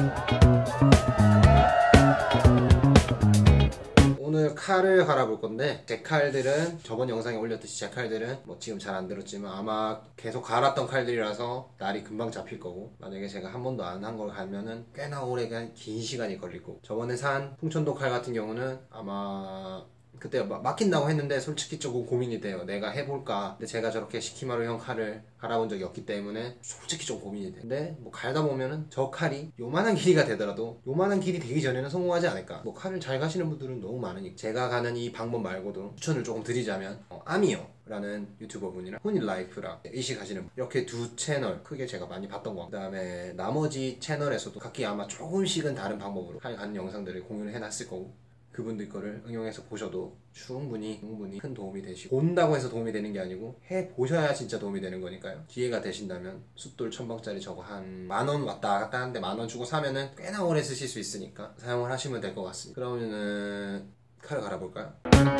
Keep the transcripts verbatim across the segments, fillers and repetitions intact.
오늘 칼을 갈아볼 건데, 제 칼들은 저번 영상에 올렸듯이 제 칼들은 뭐 지금 잘 안 들었지만 아마 계속 갈았던 칼들이라서 날이 금방 잡힐 거고, 만약에 제가 한 번도 안 한 걸 갈면은 꽤나 오래 긴 시간이 걸릴 거고, 저번에 산 풍천도 칼 같은 경우는 아마 그때 막힌다고 했는데 솔직히 조금 고민이 돼요. 내가 해볼까. 근데 제가 저렇게 시키마루형 칼을 갈아본 적이 없기 때문에 솔직히 좀 고민이 돼. 근데 뭐 갈다 보면은 저 칼이 요만한 길이가 되더라도 요만한 길이 되기 전에는 성공하지 않을까. 뭐 칼을 잘 가시는 분들은 너무 많으니까. 제가 가는 이 방법 말고도 추천을 조금 드리자면 어, 아미오 라는 유튜버 분이랑 훈일라이프랑 이식 하시는 분, 이렇게 두 채널 크게 제가 많이 봤던 거. 그 다음에 나머지 채널에서도 각기 아마 조금씩은 다른 방법으로 칼 가는 영상들을 공유를 해놨을 거고, 그분들 거를 응용해서 보셔도 충분히 충분히 큰 도움이 되시고, 본다고 해서 도움이 되는 게 아니고 해보셔야 진짜 도움이 되는 거니까요. 기회가 되신다면 숫돌 천방짜리 저거 한 만원 왔다 갔다 하는데 만원 주고 사면은 꽤나 오래 쓰실 수 있으니까 사용을 하시면 될 것 같습니다. 그러면은 칼을 갈아볼까요?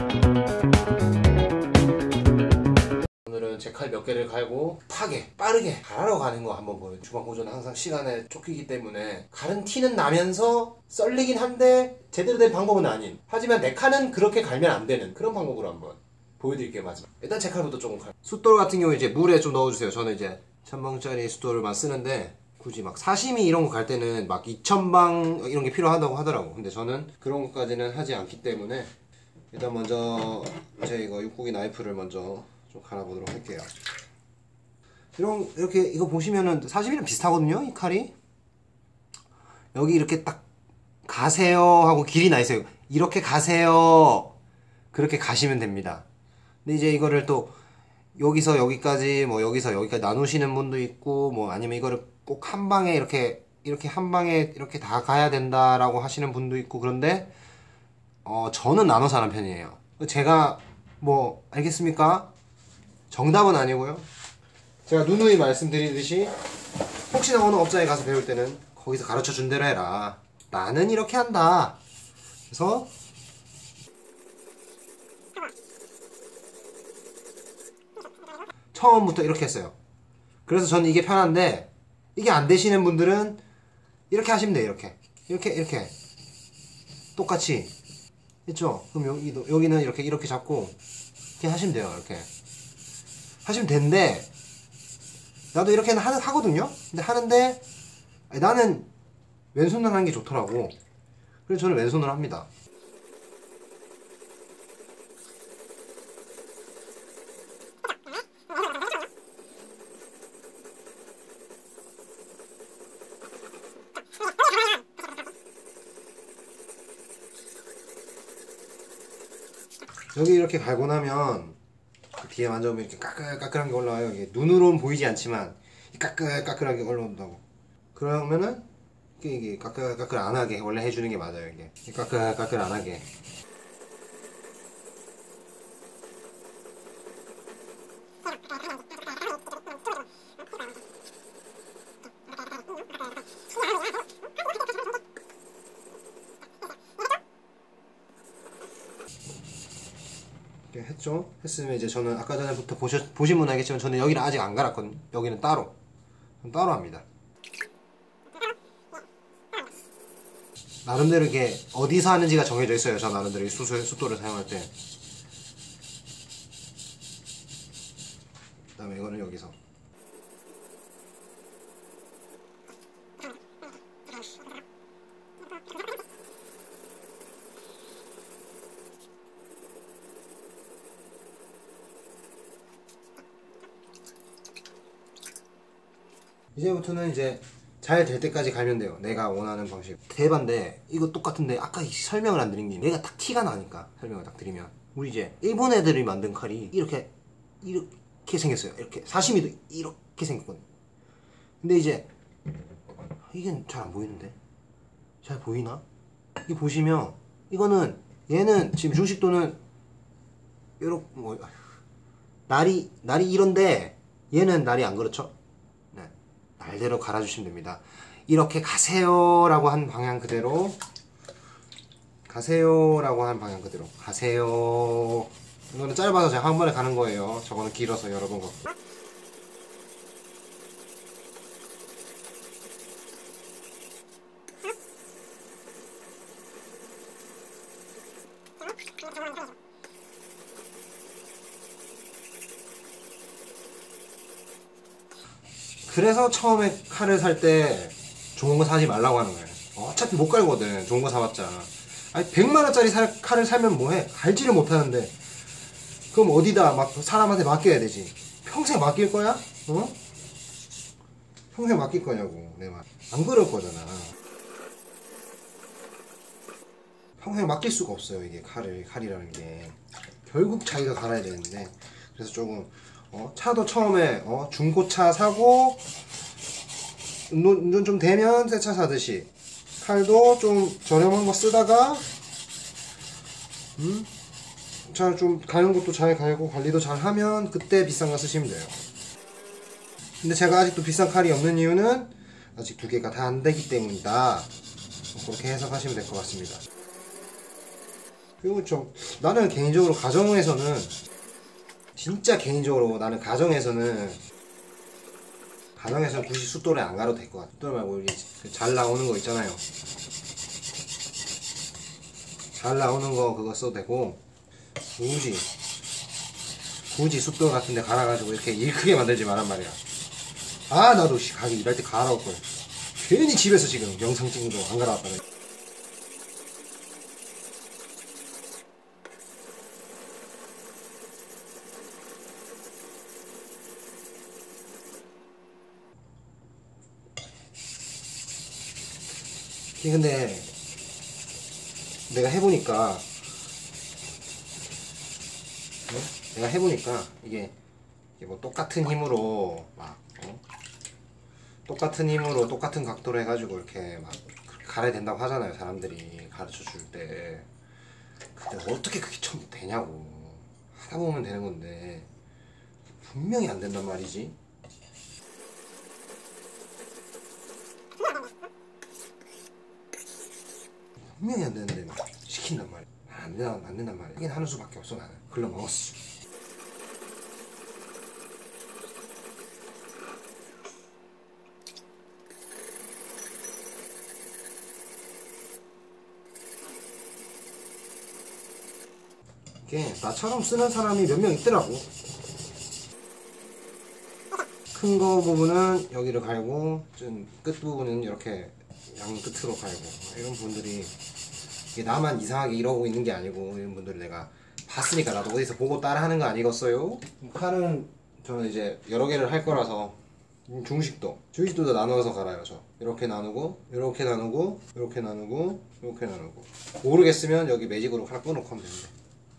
오늘은 제 칼 몇 개를 갈고 파게 빠르게 갈아러 가는 거 한번 보여요. 주방 보조는 항상 시간에 쫓기기 때문에 갈은 티는 나면서 썰리긴 한데 제대로 된 방법은 아닌, 하지만 내 칼은 그렇게 갈면 안 되는 그런 방법으로 한번 보여드릴게요. 마지막 일단 제 칼부터 조금 칼. 숫돌 같은 경우 이제 물에 좀 넣어주세요. 저는 이제 천방짜리 숫돌을만 쓰는데, 굳이 막 사시미 이런 거 갈 때는 막 이천 방 이런 게 필요하다고 하더라고. 근데 저는 그런 것까지는 하지 않기 때문에 일단 먼저 제 이거 육고기 나이프를 먼저 좀 갈아보도록 할게요. 이런, 이렇게 이거 보시면은 사시미랑 비슷하거든요, 이 칼이. 여기 이렇게 딱 가세요 하고 길이 나 있어요. 이렇게 가세요, 그렇게 가시면 됩니다. 근데 이제 이거를 또 여기서 여기까지, 뭐 여기서 여기까지 나누시는 분도 있고, 뭐 아니면 이거를 꼭 한 방에 이렇게 이렇게 한 방에 이렇게 다 가야 된다라고 하시는 분도 있고, 그런데 어 저는 나눠서 하는 편이에요. 제가 뭐 알겠습니까? 정답은 아니고요. 제가 누누이 말씀드리듯이 혹시나 어느 업장에 가서 배울 때는 거기서 가르쳐 준 대로 해라. 나는 이렇게 한다. 그래서 처음부터 이렇게 했어요. 그래서 저는 이게 편한데, 이게 안 되시는 분들은 이렇게 하시면 돼요. 이렇게 이렇게 이렇게 똑같이 했죠. 그럼 여기도, 여기는 이렇게 이렇게 잡고 이렇게 하시면 돼요. 이렇게 하시면 되는데, 나도 이렇게는 하, 하거든요. 근데 하는데 아니, 나는 왼손으로 하는 게 좋더라고. 그래서 저는 왼손으로 합니다. 여기 이렇게 갈고 나면 뒤에 만져보면 이렇게 까끌까끌한 게 올라와요. 이게 눈으로는 보이지 않지만 까끌까끌하게 올라온다고. 그러면은 이게, 이게 까끌까끌 안 하게 원래 해주는 게 맞아요. 이게 까끌까끌 안 하게. 했죠? 했으면 이제 저는 아까 전에부터 보셨, 보신 분 알겠지만 저는 여기는 아직 안 갈았거든요. 여기는 따로 따로 합니다. 나름대로 이게 어디서 하는지가 정해져 있어요. 저 나름대로 이 수술, 숫돌을 사용할 때. 그 다음에 이거는 여기서. 이제부터는 이제 잘 될 때까지 갈면 돼요. 내가 원하는 방식. 대반데 이거 똑같은데 아까 설명을 안 드린 게 내가 딱 티가 나니까 설명을 딱 드리면, 우리 이제 일본 애들이 만든 칼이 이렇게 이렇게 생겼어요. 이렇게 사시미도 이렇게 생겼거든요. 근데 이제 이게 잘 안 보이는데, 잘 보이나? 이 보시면 이거는, 얘는 지금 중식도는 요렇게 뭐 날이 날이 이런데 얘는 날이 안 그렇죠? 날대로 갈아주시면 됩니다. 이렇게 가세요 라고 한 방향 그대로, 가세요 라고 한 방향 그대로 가세요. 이거는 짧아서 제가 한 번에 가는 거예요. 저거는 길어서 여러 번 걷고. 그래서 처음에 칼을 살 때 좋은 거 사지 말라고 하는 거예요. 어차피 못 갈거든, 좋은 거 사봤자. 아니 백만 원짜리 살, 칼을 사면 뭐해? 갈지를 못하는데 그럼 어디다 막 사람한테 맡겨야 되지. 평생 맡길 거야? 어? 평생 맡길 거냐고. 내 말 안 그럴 거잖아. 평생 맡길 수가 없어요. 이게 칼을, 칼이라는 게 결국 자기가 갈아야 되는데. 그래서 조금 어, 차도 처음에 어, 중고차 사고 운전, 운전 좀 되면 새 차 사듯이 칼도 좀 저렴한 거 쓰다가 음? 잘 좀 가는 것도 잘 갈고 관리도 잘 하면 그때 비싼 거 쓰시면 돼요. 근데 제가 아직도 비싼 칼이 없는 이유는 아직 두 개가 다 안 되기 때문이다. 그렇게 해석하시면 될 것 같습니다. 그리고 좀 나는 개인적으로 가정에서는 진짜 개인적으로 나는 가정에서는 가정에서는 굳이 숫돌에 안 가도 될 것 같아. 숫돌 말고 우리 잘 나오는 거 있잖아요. 잘 나오는 거 그거 써도 되고 굳이 굳이 숫돌 같은데 갈아가지고 이렇게 일 크게 만들지 말란 말이야. 아 나도 씨 가게 일할 때 갈아올 걸. 괜히 집에서 지금 영상 찍는 거 안 갈아왔다네. 이게 근데 내가 해보니까 어? 내가 해보니까 이게, 이게 뭐 똑같은 힘으로 막 어? 똑같은 힘으로 똑같은 각도로 해가지고 이렇게 막 갈아야 된다고 하잖아요, 사람들이 가르쳐 줄 때. 근데 어떻게 그게 처음 되냐고. 하다 보면 되는 건데 분명히 안 된단 말이지. 분명히 안 되는데 막 시킨단 말이야. 안 된다, 안 된단 말이야. 하긴 하는 수밖에 없어. 나는 글러 먹었어. 이게 나처럼 쓰는 사람이 몇 명 있더라고. 큰 거 부분은 여기를 갈고 좀 끝 부분은 이렇게 양 끝으로 갈고, 이런 분들이 이게 나만 이상하게 이러고 있는 게 아니고 이런 분들을 내가 봤으니까 나도 어디서 보고 따라 하는 거 아니겠어요? 칼은 저는 이제 여러 개를 할 거라서 중식도 중식도 나누어서 갈아요. 저 이렇게 나누고 이렇게 나누고 이렇게 나누고 이렇게 나누고 모르겠으면 여기 매직으로 하나 끊어놓고 하면 되는데.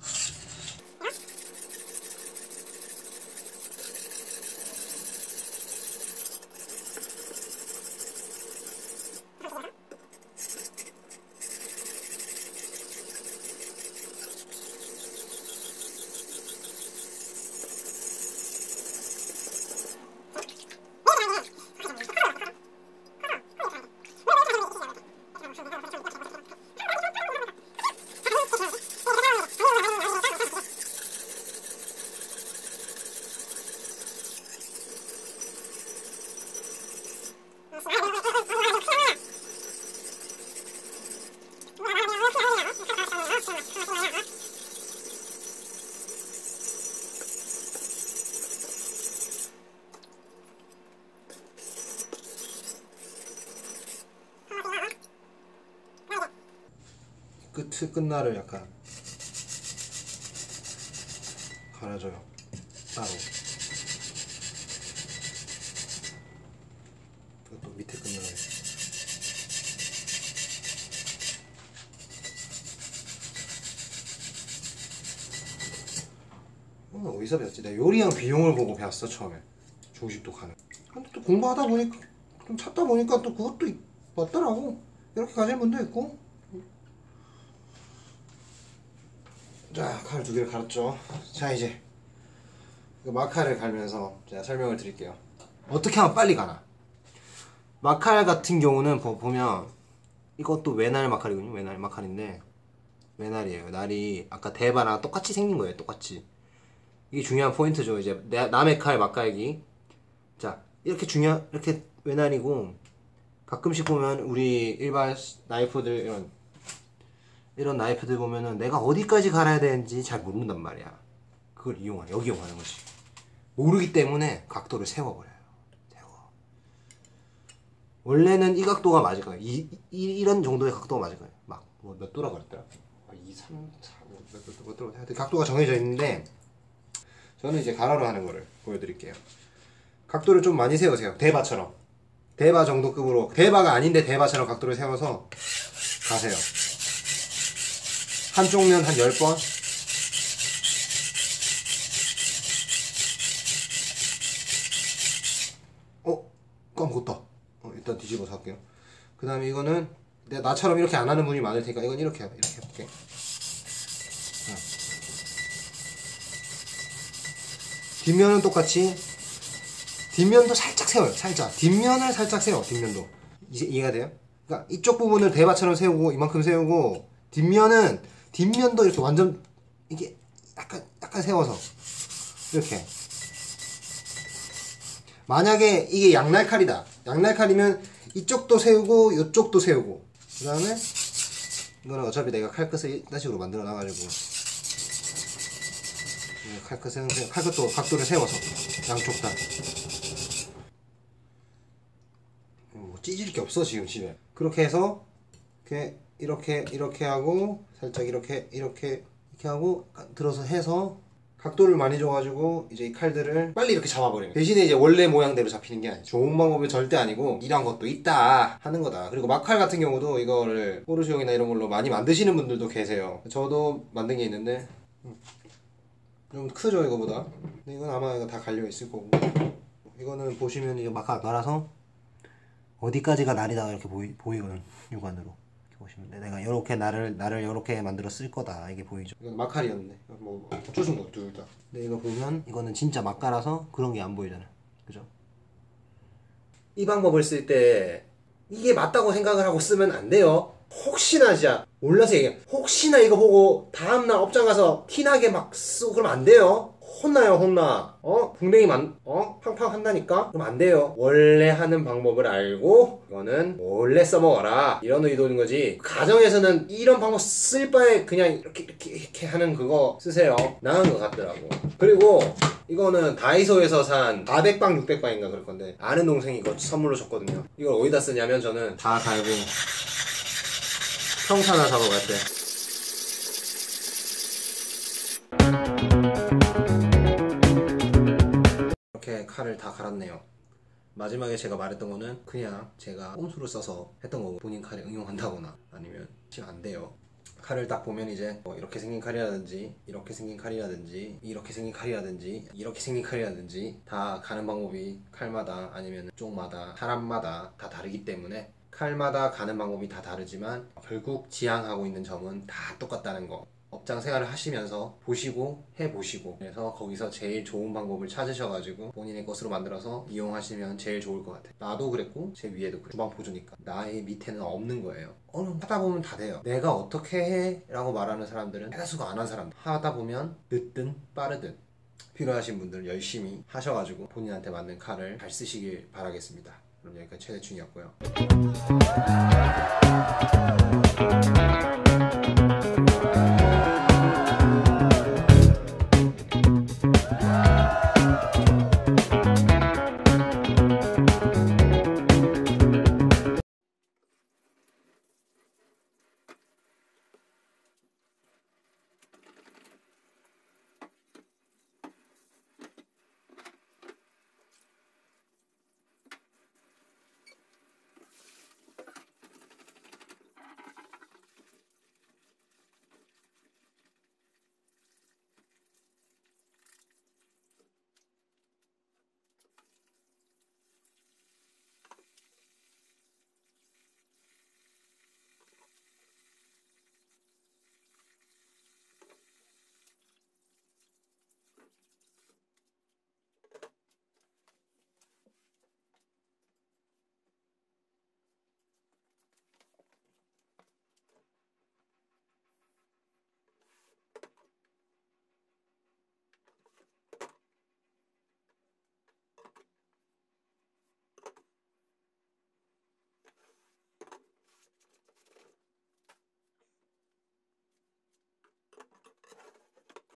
끝, 끝날을 약간 갈아줘요, 따로. 그것도 밑에 끝날을. 어, 어디서 배웠지? 내가 요리형 비용을 보고 배웠어, 처음에. 중식도 가는. 근데 또 공부하다 보니까, 좀 찾다 보니까 또 그것도 맞더라고. 이렇게 가질 분도 있고. 자, 칼 두 개를 갈았죠. 자, 이제 마칼을 갈면서 제가 설명을 드릴게요. 어떻게 하면 빨리 가나. 마칼 같은 경우는 보면 이것도 외날 마칼이군요. 외날 마칼인데 외날이에요. 날이 아까 대바랑 똑같이 생긴 거예요. 똑같이. 이게 중요한 포인트죠. 이제 남의 칼 맛깔기. 자, 이렇게 중요 이렇게 외날이고, 가끔씩 보면 우리 일반 나이프들, 이런 이런 나이프들 보면은 내가 어디까지 갈아야 되는지 잘 모른단 말이야. 그걸 이용하 여기 이용하는 거지. 모르기 때문에 각도를 세워버려요. 세워. 원래는 이 각도가 맞을 거예요. 이, 이, 이런 정도의 각도가 맞을 거예요. 막 뭐 몇 도라 그랬더라? 이, 삼, 사, 몇 도, 몇 도, 몇 도, 각도가 정해져 있는데 저는 이제 가로로 하는 거를 보여드릴게요. 각도를 좀 많이 세우세요. 대바처럼. 대바 정도 급으로, 대바가 아닌데 대바처럼 각도를 세워서 가세요. 한쪽 면 한 열 번. 어? 까먹었다. 어, 일단 뒤집어서 할게요. 그 다음에 이거는 내가 나처럼 이렇게 안 하는 분이 많을 테니까 이건 이렇게 이렇게 해볼게. 어. 뒷면은 똑같이 뒷면도 살짝 세워요. 살짝 뒷면을 살짝 세워. 뒷면도 이제 이해가 돼요? 그러니까 이쪽 부분을 대바처럼 세우고 이만큼 세우고 뒷면은 뒷면도 이렇게 완전 이게 약간 약간 세워서 이렇게. 만약에 이게 양날칼이다. 양날칼이면 이쪽도 세우고 이쪽도 세우고 그 다음에 이거는 어차피 내가 칼끝을 이런 식으로 만들어 놔가지고 칼끝은 칼끝도 각도를 세워서 양쪽 다. 뭐 찢을 게 없어 지금 집에. 그렇게 해서 이렇게 이렇게 이렇게 하고 살짝 이렇게 이렇게 이렇게 하고 들어서 해서 각도를 많이 줘가지고 이제 이 칼들을 빨리 이렇게 잡아버리는. 대신에 이제 원래 모양대로 잡히는 게 아니죠. 좋은 방법이 절대 아니고 이런 것도 있다 하는 거다. 그리고 막칼 같은 경우도 이거를 포르쉐용이나 이런 걸로 많이 만드시는 분들도 계세요. 저도 만든 게 있는데 좀 크죠 이거보다. 근데 이건 아마 이거 다 갈려 있을 거고. 이거는 보시면 이거 막칼 날아서 어디까지가 날이다 이렇게 보이, 보이거든 육안으로. 보시면 돼. 내가 이렇게 나를 나를 이렇게 만들어 쓸 거다 이게 보이죠. 이건 막칼이었는데 뭐 어쩔 수 없고 둘 다. 근데 이거 보면 이거는 진짜 막가라서 그런 게 안 보이잖아. 그죠? 이 방법을 쓸 때 이게 맞다고 생각을 하고 쓰면 안 돼요. 혹시나 진짜 몰라서 얘기해. 혹시나 이거 보고 다음날 업장 가서 티나게 막 쓰고 그러면 안 돼요. 혼나요 혼나. 어? 붕댕이 만, 어? 팡팡 한다니까? 그럼 안 돼요. 원래 하는 방법을 알고 이거는 원래 써먹어라 이런 의도인 거지. 가정에서는 이런 방법 쓸 바에 그냥 이렇게 이렇게 이렇게 하는 그거 쓰세요. 나은 것 같더라고. 그리고 이거는 다이소에서 산 사백 방 육백 방인가 그럴 건데 아는 동생이 이거 선물로 줬거든요. 이걸 어디다 쓰냐면 저는 다 갈고 평탄화 작업할 때 이렇게 칼을 다 갈았네요. 마지막에 제가 말했던 거는 그냥 제가 꼼수를 써서 했던 거고 본인 칼에 응용한다거나 아니면 지금 안 돼요. 칼을 딱 보면 이제 뭐 이렇게 생긴 칼이라든지 이렇게 생긴 칼이라든지 이렇게 생긴 칼이라든지 이렇게 생긴 칼이라든지 다 가는 방법이 칼마다 아니면 쪽마다 사람마다 다 다르기 때문에 칼마다 가는 방법이 다 다르지만 결국 지향하고 있는 점은 다 똑같다는 거. 업장 생활을 하시면서 보시고 해보시고 그래서 거기서 제일 좋은 방법을 찾으셔가지고 본인의 것으로 만들어서 이용하시면 제일 좋을 것 같아요. 나도 그랬고 제 위에도 그래. 주방 보조니까 나의 밑에는 없는 거예요. 어느 하다 보면 다 돼요. 내가 어떻게 해? 라고 말하는 사람들은 해수가 안 한 사람들. 하다 보면 늦든 빠르든 필요하신 분들은 열심히 하셔가지고 본인한테 맞는 칼을 잘 쓰시길 바라겠습니다. 그럼 여기까지 최대충이었고요.